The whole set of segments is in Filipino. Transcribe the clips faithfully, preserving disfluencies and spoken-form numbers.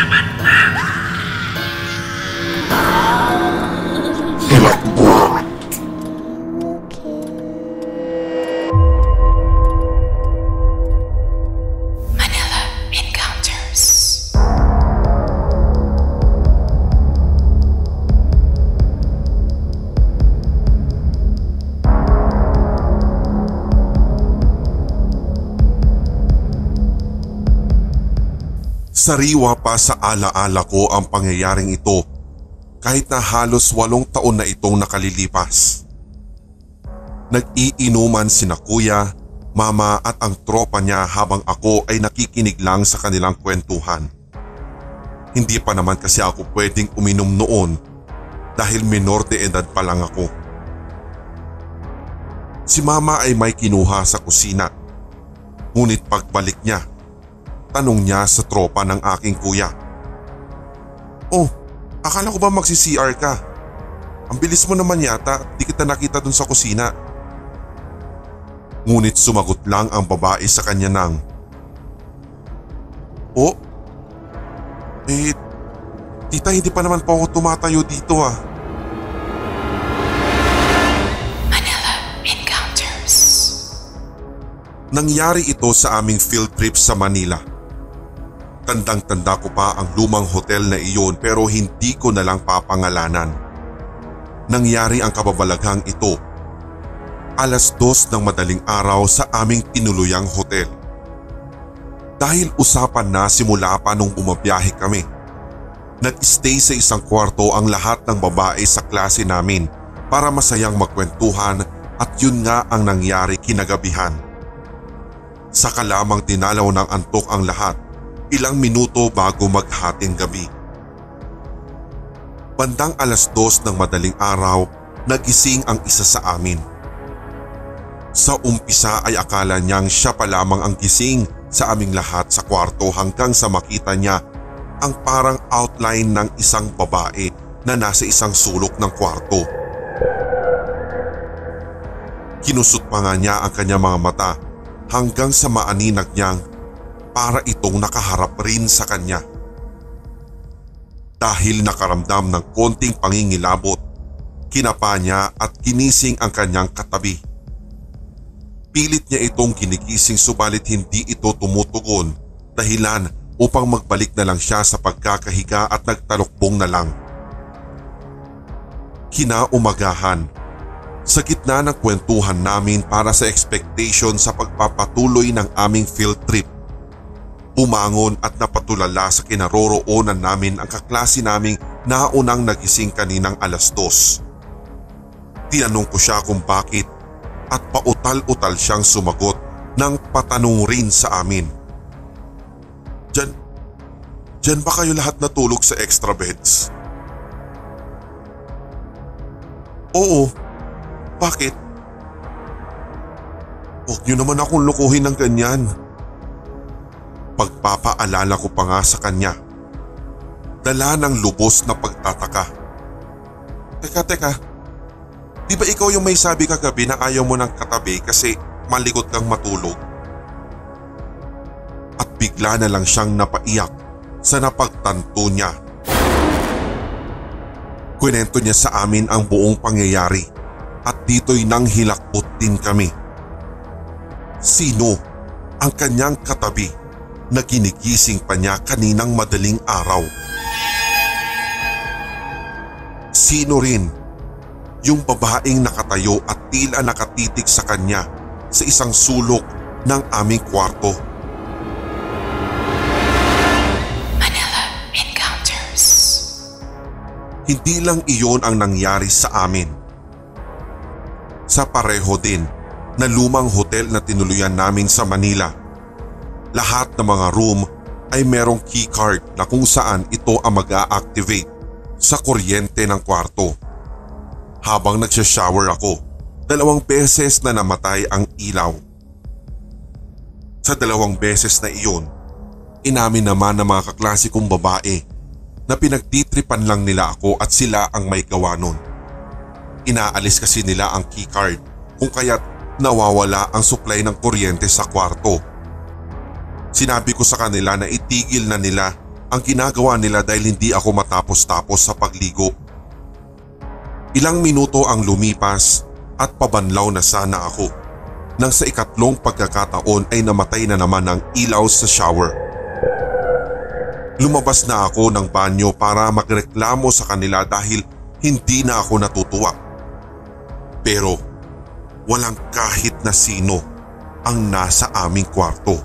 Manila Encounters. Sariwa pa sa alaala ko ang pangyayaring ito kahit na halos walong taon na itong nakalilipas. Nag-iinuman sina kuya, mama at ang tropa niya habang ako ay nakikinig lang sa kanilang kwentuhan. Hindi pa naman kasi ako pwedeng uminom noon dahil minor de edad pa lang ako. Si mama ay may kinuha sa kusina. Ngunit pagbalik niya, tanong niya sa tropa ng aking kuya. "Oh, akala ko ba magsi-C R ka? Ang bilis mo naman yata, di kita nakita dun sa kusina." Ngunit sumagot lang ang babae sa kanya ng, "Oh, eh, tita hindi pa naman po ako tumatayo dito ah." Manila Encounters. Nangyari ito sa aming field trip sa Manila. Tandang-tanda ko pa ang lumang hotel na iyon pero hindi ko na lang papangalanan. Nangyari ang kababalaghang ito. Alas dos ng madaling araw sa aming tinuluyang hotel. Dahil usapan na simula pa nung bumabiyahe kami. Nag-stay sa isang kwarto ang lahat ng babae sa klase namin para masayang magkwentuhan at yun nga ang nangyari kinagabihan. Saka lamang dinalaw ng antok ang lahat. Ilang minuto bago maghating gabi. Bandang alas dos ng madaling araw, nagising ang isa sa amin. Sa umpisa ay akala niyang siya pa lamang ang gising sa aming lahat sa kwarto hanggang sa makita niya ang parang outline ng isang babae na nasa isang sulok ng kwarto. Kinusot pa nga niya ang kanyang mga mata hanggang sa maaninag niyang para itong nakaharap rin sa kanya. Dahil nakaramdam ng konting pangingilabot, kinapa niya at ginising ang kanyang katabi. Pilit niya itong ginigising subalit hindi ito tumutugon, dahilan upang magbalik na lang siya sa pagkakahiga at nagtalokbong na lang. Kinaumagahan, sa gitna ng kwentuhan namin para sa expectation sa pagpapatuloy ng aming field trip, bumangon at napatulala sa kinaroroonan namin ang kaklase naming naunang nagising kaninang alas dos. Tinanong ko siya kung bakit at pautal-utal siyang sumagot nang patanong rin sa amin. Diyan, diyan ba kayo lahat natulog sa extra beds? Oo, bakit? Huwag niyo naman akong lukuhin ng ganyan. Pagpapaalala ko pa nga sa kanya. Dala ng lubos na pagtataka. Teka, teka. Di ba ikaw yung may sabi kagabi na ayaw mo ng katabi kasi malikot kang matulog? At bigla na lang siyang napaiyak sa napagtanto niya. Kwento niya sa amin ang buong pangyayari at dito'y nang hilakbot din kami. Sino ang kanyang katabi na ginigising pa niya kaninang madaling araw? Sino rin yung babaeng nakatayo at tila nakatitig sa kanya sa isang sulok ng aming kwarto? Manila Encounters. Hindi lang iyon ang nangyari sa amin. Sa pareho din na lumang hotel na tinuluyan namin sa Manila, lahat ng mga room ay merong keycard na kung saan ito ang mag-a-activate sa kuryente ng kwarto. Habang nagsha-shower ako, dalawang beses na namatay ang ilaw. Sa dalawang beses na iyon, inamin naman ng mga kaklase kong babae na pinagtitripan lang nila ako at sila ang may gawa nun. Inaalis kasi nila ang keycard kung kaya't nawawala ang supply ng kuryente sa kwarto. Sinabi ko sa kanila na itigil na nila ang ginagawa nila dahil hindi ako matapos-tapos sa pagligo. Ilang minuto ang lumipas at pabanlaw na sana ako nang sa ikatlong pagkakataon ay namatay na naman ang ilaw sa shower. Lumabas na ako ng banyo para magreklamo sa kanila dahil hindi na ako natutuwa. Pero walang kahit na sino ang nasa aming kwarto.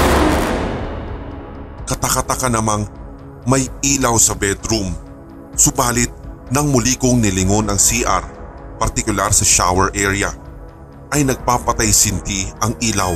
Katakataka namang may ilaw sa bedroom, subalit nang muli kong nilingon ang C R, partikular sa shower area, ay nagpapatay-sinti ang ilaw.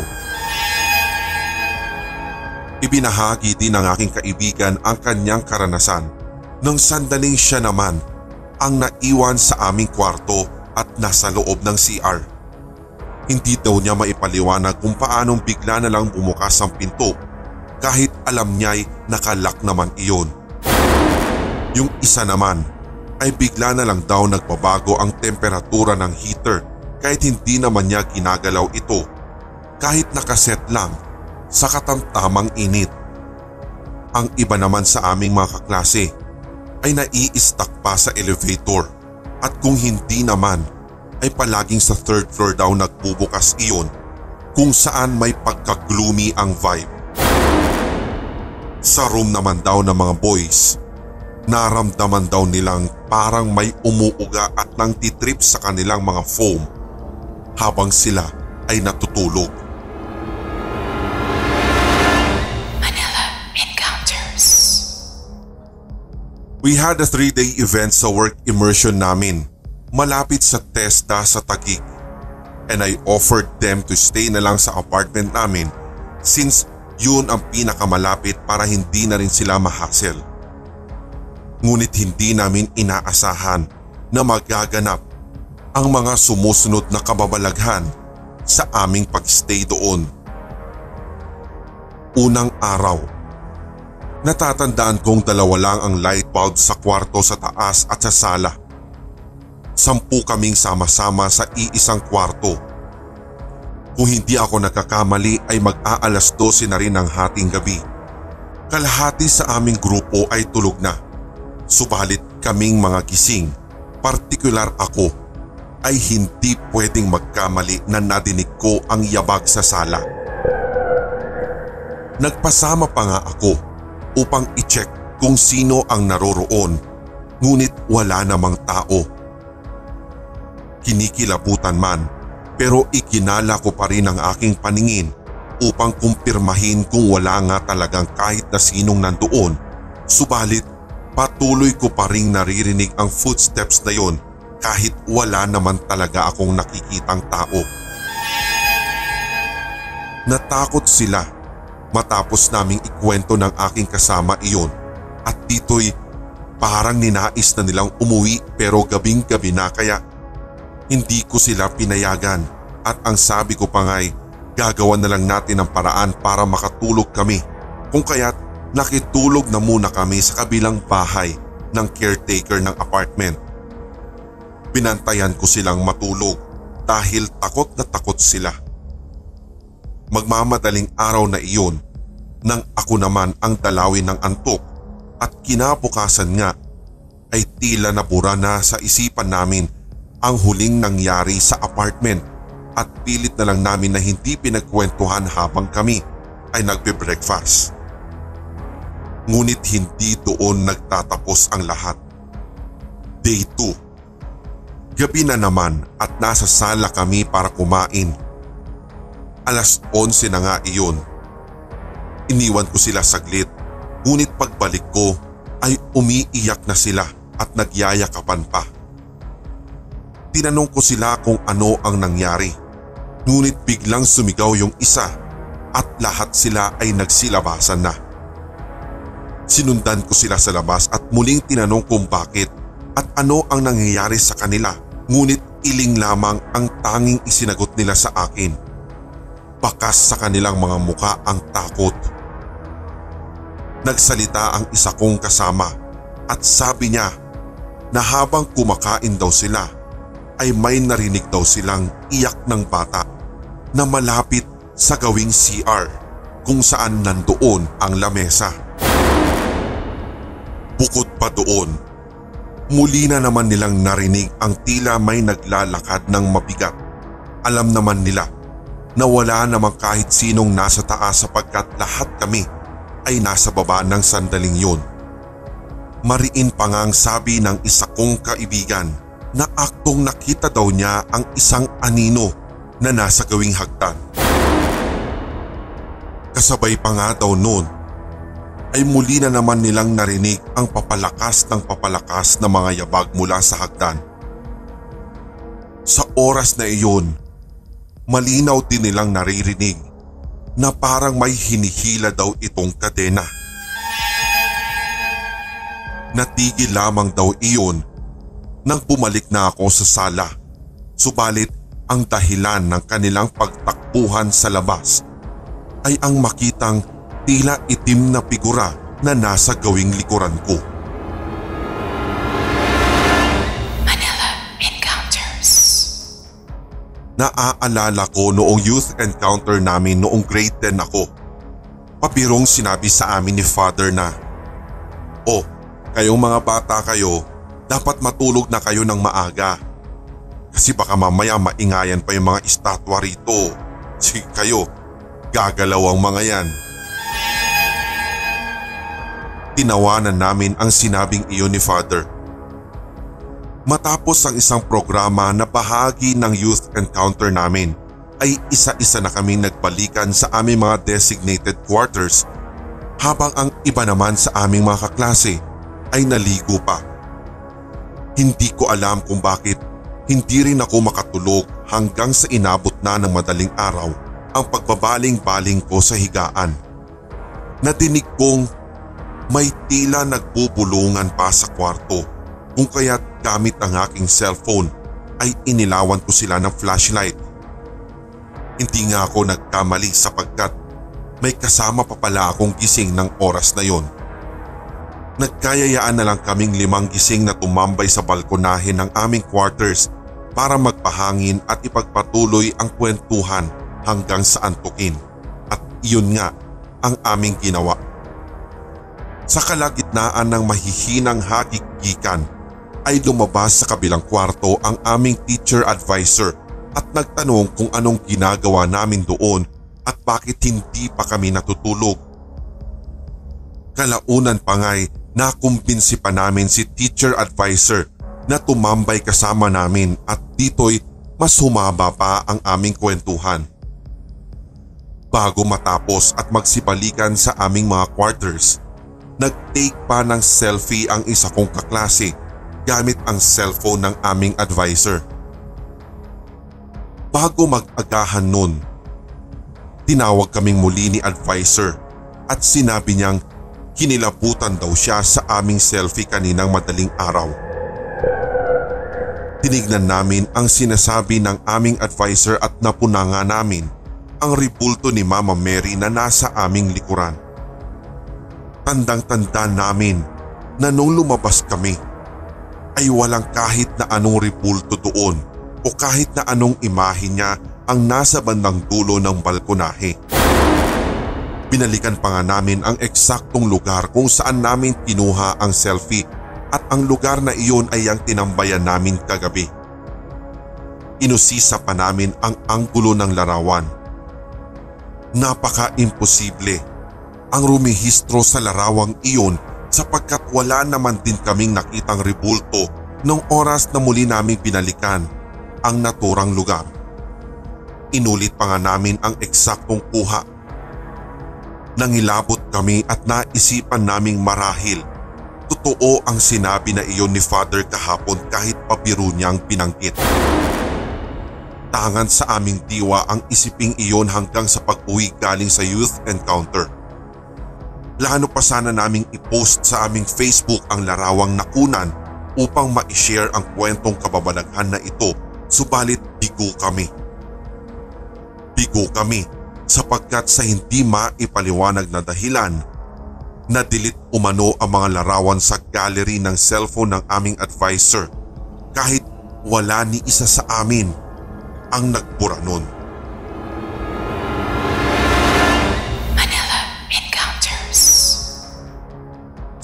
Ibinahagi din ng aking kaibigan ang kanyang karanasan nang sandaling siya naman ang naiwan sa aming kwarto at nasa loob ng C R. Hindi daw niya maipaliwanag kung paanong bigla na lang bumukas ang pinto kahit alam niya'y nakalak naman iyon. Yung isa naman ay bigla na lang daw nagbabago ang temperatura ng heater kahit hindi naman niya ginagalaw ito, kahit nakaset lang sa katamtamang init. Ang iba naman sa aming mga kaklase ay nai-stuck pa sa elevator at kung hindi naman ay palaging sa third floor daw nagbubukas iyon kung saan may pagka-gloomy ang vibe. Sa room naman daw ng mga boys, naramdaman daw nilang parang may umuuga at nang titrip sa kanilang mga foam habang sila ay natutulog. Manila Encounters. We had a three-day event sa work immersion namin malapit sa TESDA sa Taguig, and I offered them to stay na lang sa apartment namin since yun ang pinakamalapit para hindi na rin sila mahassle. Ngunit hindi namin inaasahan na magaganap ang mga sumusunod na kababalaghan sa aming pagstay doon. Unang araw, natatandaan kong dalawa lang ang light bulb sa kwarto sa taas at sa sala. Sampu kaming sama-sama sa iisang kwarto. Kung hindi ako nagkakamali ay mag-aalas dose na rin ng hating gabi. Kalahati sa aming grupo ay tulog na. Subalit kaming mga gising, partikular ako, ay hindi pwedeng magkamali na nadinig ko ang yabag sa sala. Nagpasama pa nga ako upang i-check kung sino ang naroroon, ngunit wala namang tao. Kinikilabutan man, pero ikinala ko pa rin ang aking paningin upang kumpirmahin kung wala nga talagang kahit na sinong nandoon. Subalit patuloy ko pa rin naririnig ang footsteps na yon kahit wala naman talaga akong nakikitang tao. Natakot sila matapos naming ikwento ng aking kasama iyon at dito'y parang ninais na nilang umuwi pero gabing-gabi na kaya hindi ko sila pinayagan at ang sabi ko pa nga'y gagawan na lang natin ng paraan para makatulog kami kung kaya't nakitulog na muna kami sa kabilang bahay ng caretaker ng apartment. Binantayan ko silang matulog dahil takot na takot sila. Magmamadaling araw na iyon nang ako naman ang dalawin ng antok at kinabukasan nga ay tila nabura na sa isipan namin ang huling nangyari sa apartment at pilit na lang namin na hindi pinagkwentuhan habang kami ay nagbe-breakfast. Ngunit hindi doon nagtatapos ang lahat. Day two. Gabi na naman at nasa sala kami para kumain. Alas onse na nga iyon. Iniwan ko sila saglit, ngunit pagbalik ko ay umiiyak na sila at nagyayakapan pa. Tinanong ko sila kung ano ang nangyari, ngunit biglang sumigaw yung isa at lahat sila ay nagsilabasan na. Sinundan ko sila sa labas at muling tinanong kung bakit at ano ang nangyayari sa kanila, ngunit iling lamang ang tanging isinagot nila sa akin. Bakas sa kanilang mga muka ang takot. Nagsalita ang isa kong kasama at sabi niya na habang kumakain daw sila ay may narinig daw silang iyak ng bata na malapit sa gawing C R kung saan nandoon ang lamesa. Bukod pa doon, muli na naman nilang narinig ang tila may naglalakad ng mabigat. Alam naman nila na wala namang kahit sinong nasa taas sapagkat lahat kami ay nasa baba ng sandaling yun. Mariin pa nga ang sabi ng isa kong kaibigan na aktong nakita daw niya ang isang anino na nasa gawing hagdan. Kasabay pa nga daw noon ay muli na naman nilang narinig ang papalakas ng papalakas na mga yabag mula sa hagdan. Sa oras na iyon, malinaw din nilang naririnig na parang may hinihila daw itong kadena. Natigil lamang daw iyon nang bumalik na ako sa sala. Subalit ang dahilan ng kanilang pagtakbuhan sa labas ay ang makitang tila itim na figura na nasa gawing likuran ko. Manila Encounters. Naaalala ko noong youth encounter namin noong grade ten ako. Pabirong sinabi sa amin ni Father na, "Oh, kayong mga bata kayo, dapat matulog na kayo ng maaga. Kasi baka mamaya maingayan pa yung mga estatwa rito. Sige kayo, gagalaw ang mga yan." Tinawanan namin ang sinabing iyon ni Father. Matapos ang isang programa na bahagi ng youth encounter namin, ay isa-isa na kaming nagbalikan sa aming mga designated quarters habang ang iba naman sa aming mga kaklase ay naligo pa. Hindi ko alam kung bakit hindi rin ako makatulog hanggang sa inabot na ng madaling araw ang pagbabaling-baling ko sa higaan. Nadinig kong may tila nagbubulungan pa sa kwarto, kung kaya't gamit ang aking cellphone ay inilawan ko sila ng flashlight. Hindi nga ako nagkamali sapagkat may kasama pa pala akong gising ng oras na yon. Nagkayayaan na lang kaming limang gising na tumambay sa balkonahin ng aming quarters para magpahangin at ipagpatuloy ang kwentuhan hanggang sa antukin. At iyon nga ang aming ginawa. Sa kalagitnaan ng mahihinang hagigikan ay lumabas sa kabilang kwarto ang aming teacher advisor at nagtanong kung anong ginagawa namin doon at bakit hindi pa kami natutulog. Kalaunan pa nga'y nakumbinsi pa namin si teacher advisor na tumambay kasama namin at dito'y mas humaba pa ang aming kwentuhan. Bago matapos at magsibalikan sa aming mga quarters, nag-take pa ng selfie ang isa kong kaklase gamit ang cellphone ng aming advisor. Bago mag-agahan nun, tinawag kaming muli ni advisor at sinabi niyang kinilabutan daw siya sa aming selfie kaninang madaling araw. Tinignan namin ang sinasabi ng aming advisor at napuna nga namin ang ribulto ni Mama Mary na nasa aming likuran. Tandang-tanda namin na nung lumabas kami ay walang kahit na anong ribulto doon o kahit na anong imahe niya ang nasa bandang dulo ng balkonahe. Binalikan pa nga namin ang eksaktong lugar kung saan namin kinuha ang selfie at ang lugar na iyon ay ang tinambayan namin kagabi. Inusisa pa namin ang anggulo ng larawan. Napaka-imposible ang rumihistro sa larawang iyon sapagkat wala naman din kaming nakitang ribulto nung oras na muli naming binalikan ang naturang lugar. Inulit pa nga namin ang eksaktong kuha. Nangilabot kami at naisipan naming marahil totoo ang sinabi na iyon ni Father kahapon kahit pabiro niyang binanggit. Tangan sa aming diwa ang isiping iyon hanggang sa pag-uwi galing sa youth encounter. Plano pa sana naming i-post sa aming Facebook ang larawang nakunan upang ma-share ang kwentong kababalaghan na ito, subalit bigo kami. Bigo kami sapagkat sa hindi maipaliwanag na dahilan, na-delete umano ang mga larawan sa gallery ng cellphone ng aming advisor kahit wala ni isa sa amin ang nagbura nun.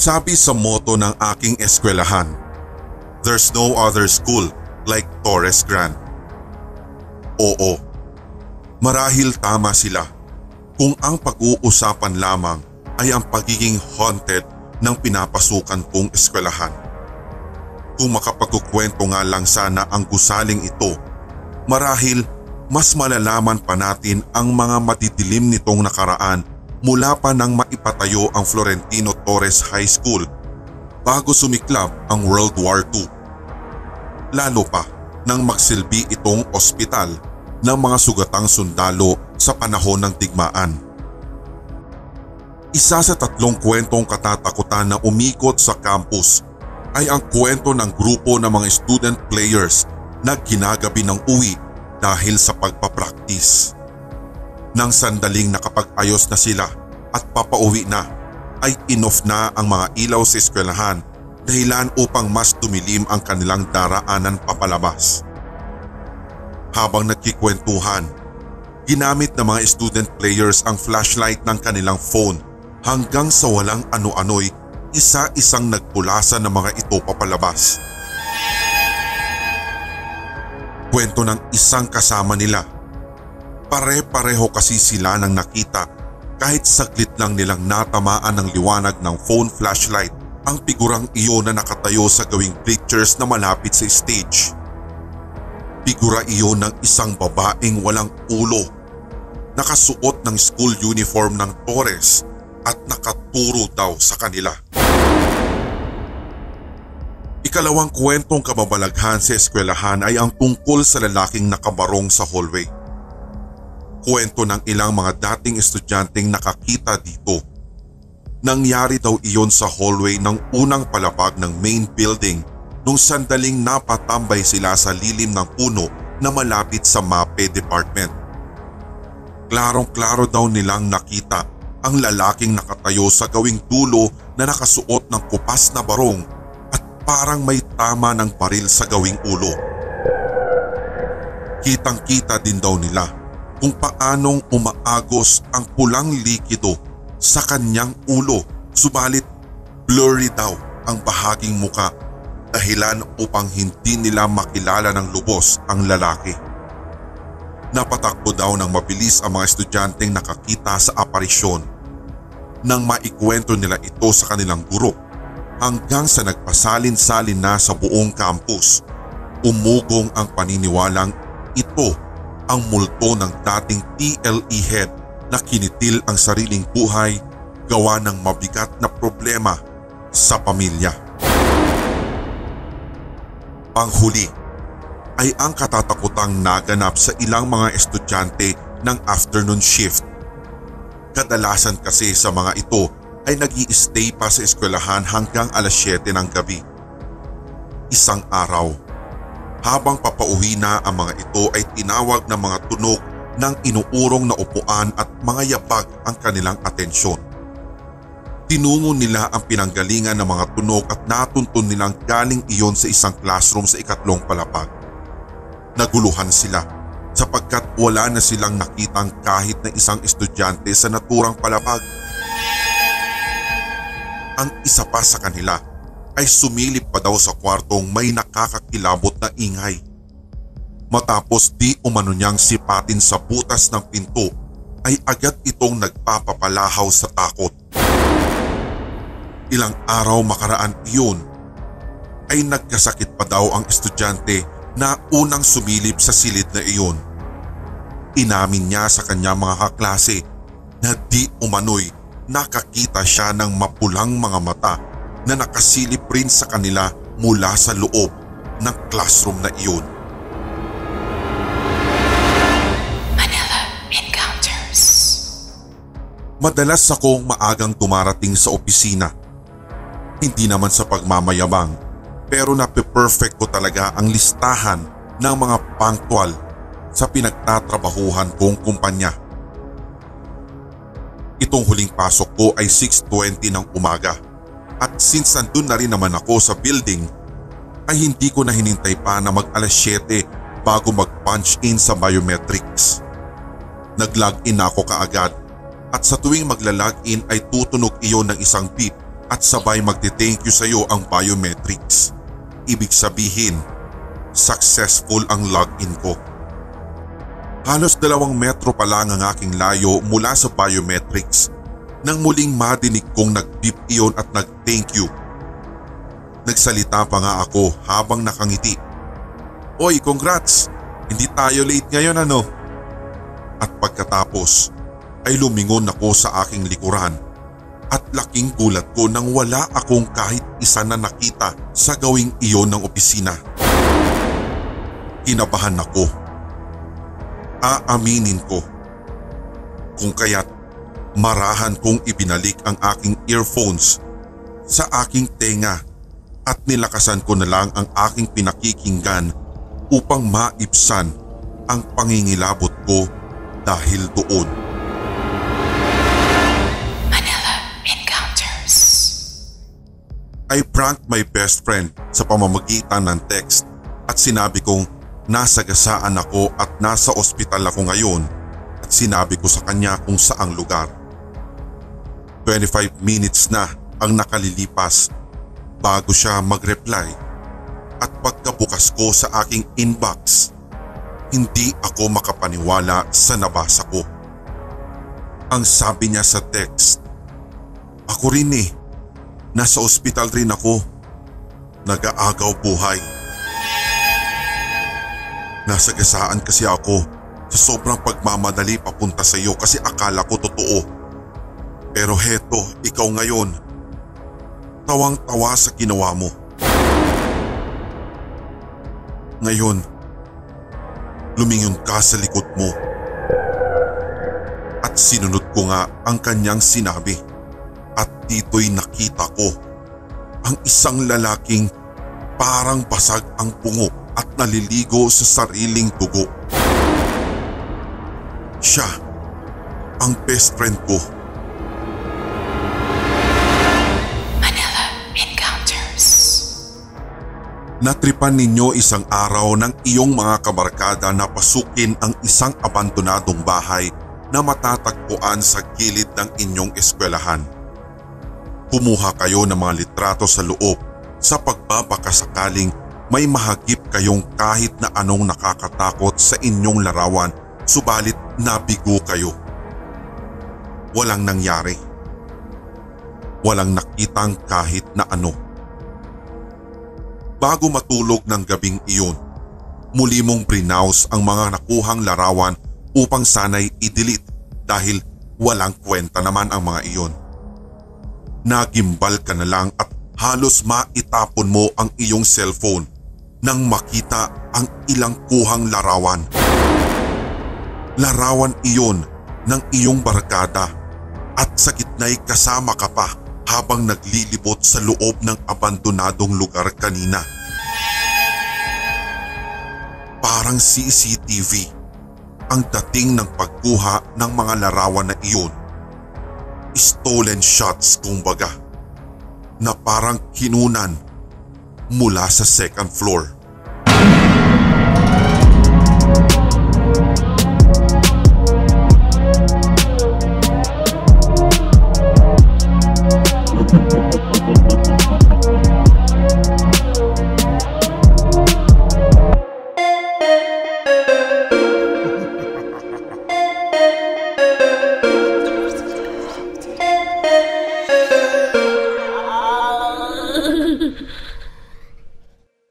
Sabi sa motto ng aking eskwelahan, "There's no other school like Torres Grand." Oo, marahil tama sila kung ang pag-uusapan lamang ay ang pagiging haunted ng pinapasukan kong eskwelahan. Kung makapagkukwento nga lang sana ang gusaling ito, marahil mas malalaman pa natin ang mga madidilim nitong nakaraan mula pa nang maipatayo ang Florentino Torres High School bago sumiklab ang World War Two. Lalo pa nang magsilbi itong ospital ng mga sugatang sundalo sa panahon ng digmaan. Isa sa tatlong kwentong katatakutan na umikot sa campus ay ang kwento ng grupo ng mga student players na ginagabi ng uwi dahil sa pagpapraktis. Nang sandaling nakapag-ayos na sila at papauwi na, ay in-off na ang mga ilaw sa eskwelahan dahilan upang mas tumilim ang kanilang daraanan papalabas. Habang nagkikwentuhan, ginamit ng mga student players ang flashlight ng kanilang phone hanggang sa walang ano-ano'y isa-isang nagpulasan ng mga ito papalabas. Kwento ng isang kasama nila. Pare-pareho kasi sila nang nakita kahit saglit lang nilang natamaan ng liwanag ng phone flashlight ang figurang iyon na nakatayo sa gawing bleachers na malapit sa stage. Figura iyon ng isang babaeng walang ulo, nakasuot ng school uniform ng Torres at nakaturo daw sa kanila. Ikalawang kwentong kababalaghan sa eskwelahan ay ang tungkol sa lalaking nakabarong sa hallway. Kwento ng ilang mga dating estudyanteng nakakita dito. Nangyari daw iyon sa hallway ng unang palapag ng main building nung sandaling napatambay sila sa lilim ng puno na malapit sa MAPE department. Klarong-klaro daw nilang nakita ang lalaking nakatayo sa gawing dulo na nakasuot ng kupas na barong at parang may tama ng baril sa gawing ulo. Kitang-kita din daw nila kung paanong umaagos ang pulang likido sa kanyang ulo, subalit blurry daw ang bahaging muka dahilan upang hindi nila makilala ng lubos ang lalaki. Napatakbo daw ng mabilis ang mga estudyanteng nakakita sa aparisyon. Nang maikwento nila ito sa kanilang guro hanggang sa nagpasalin-salin na sa buong campus, umugong ang paniniwalang ito ang multo ng dating T L E head na kinitil ang sariling buhay gawa ng mabigat na problema sa pamilya. Panghuli ay ang katatakutang naganap sa ilang mga estudyante ng afternoon shift. Kadalasan kasi sa mga ito ay nag-i-stay pa sa eskwelahan hanggang alas siyete ng gabi. Isang araw, habang papauwi na ang mga ito ay tinawag ng mga tunog ng inuurong na upuan at mga yabag ang kanilang atensyon. Tinungo nila ang pinanggalingan ng mga tunog at natuntun nilang galing iyon sa isang classroom sa ikatlong palapag. Naguluhan sila sapagkat wala na silang nakitang kahit na isang estudyante sa naturang palapag. Ang isa pa sa kanila ay sumilip pa daw sa kwartong may nakakakilabot na ingay. Matapos di umano niyang sipatin sa butas ng pinto ay agad itong nagpapapalahaw sa takot. Ilang araw makaraan iyon ay nagkasakit pa daw ang estudyante na unang sumilip sa silid na iyon. Inamin niya sa kanyang mga kaklase na di umano'y nakakita siya ng mapulang mga mata na nakasilip rin sa kanila mula sa loob ng classroom na iyon. Manila Encounters. Madalas akong maagang dumarating sa opisina. Hindi naman sa pagmamayabang, pero nape-perfect ko talaga ang listahan ng mga punctual sa pinagtatrabahuhan kong kumpanya. Itong huling pasok ko ay six twenty ng umaga at since nandun na rin naman ako sa building ay hindi ko na hinintay pa na mag alas siyete bago mag-punch in sa biometrics. Nag-log in ako kaagad at sa tuwing magla-log in ay tutunog iyon ng isang beep at sabay magte-thank you sa iyo ang biometrics. Ibig sabihin, successful ang login ko. Halos dalawang metro pa lang ang aking layo mula sa biometrics nang muling madinig kong nag-beep iyon at nag-thank you. Nagsalita pa nga ako habang nakangiti. Oy, congrats! Hindi tayo late ngayon ano? At pagkatapos ay lumingon ako sa aking likuran at laking gulat ko nang wala akong kahit isa na nakita sa gawing iyon ng opisina. Kinabahan ako. Aaminin ko. Kung kaya't marahan kong ibinalik ang aking earphones sa aking tenga at nilakasan ko na lang ang aking pinakikinggan upang maibsan ang pangingilabot ko dahil doon. Manila Encounters. I pranked my best friend sa pamamagitan ng text at sinabi kong nasagasaan ako at nasa ospital ako ngayon at sinabi ko sa kanya kung saang lugar. twenty-five minutes na ang nakalilipas bago siya mag-reply at pagkabukas ko sa aking inbox, hindi ako makapaniwala sa nabasa ko. Ang sabi niya sa text, ako rin eh, nasa ospital rin ako, nag-aagaw buhay. Nasagasaan kasi ako sa sobrang pagmamadali papunta sa iyo kasi akala ko totoo. Pero heto, ikaw ngayon, tawang-tawa sa ginawa mo. Ngayon, lumingon ka sa likod mo. At sinunod ko nga ang kanyang sinabi. At dito'y nakita ko ang isang lalaking parang basag ang bungo at naliligo sa sariling dugo. Siya ang best friend ko. Manila Encounters. Natripan ninyo isang araw ng iyong mga kabarkada na pasukin ang isang abandonadong bahay na matatagpuan sa gilid ng inyong eskwelahan. Kumuha kayo ng mga litrato sa loob sa pagbabakasakaling may mahagip kayong kahit na anong nakakatakot sa inyong larawan subalit nabigo kayo. Walang nangyari. Walang nakitang kahit na ano. Bago matulog ng gabing iyon, muli mong brinaus ang mga nakuhang larawan upang sana'y i-delete dahil walang kwenta naman ang mga iyon. Nagimbal ka na lang at halos maitapon mo ang iyong cellphone nang makita ang ilang kuhang larawan. Larawan iyon ng iyong barkada at sa gitna'y kasama ka pa habang naglilibot sa loob ng abandonadong lugar kanina. Parang C C T V ang dating ng pagkuha ng mga larawan na iyon. Stolen shots kumbaga na parang kinunan mula sa second floor.